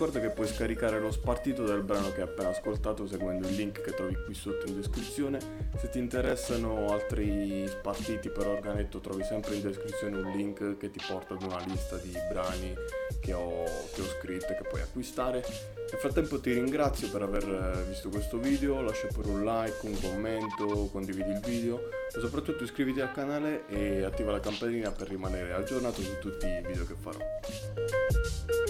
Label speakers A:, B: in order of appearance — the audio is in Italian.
A: ricorda che puoi scaricare lo spartito del brano che hai appena ascoltato seguendo il link che trovi qui sotto in descrizione. Se ti interessano altri spartiti per organetto, trovi sempre in descrizione un link che ti porta ad una lista di brani che ho scritto e che puoi acquistare. Nel frattempo ti ringrazio per aver visto questo video, lascia pure un like, un commento, condividi il video e soprattutto iscriviti al canale e attiva la campanellina per rimanere aggiornato su tutti i video che farò.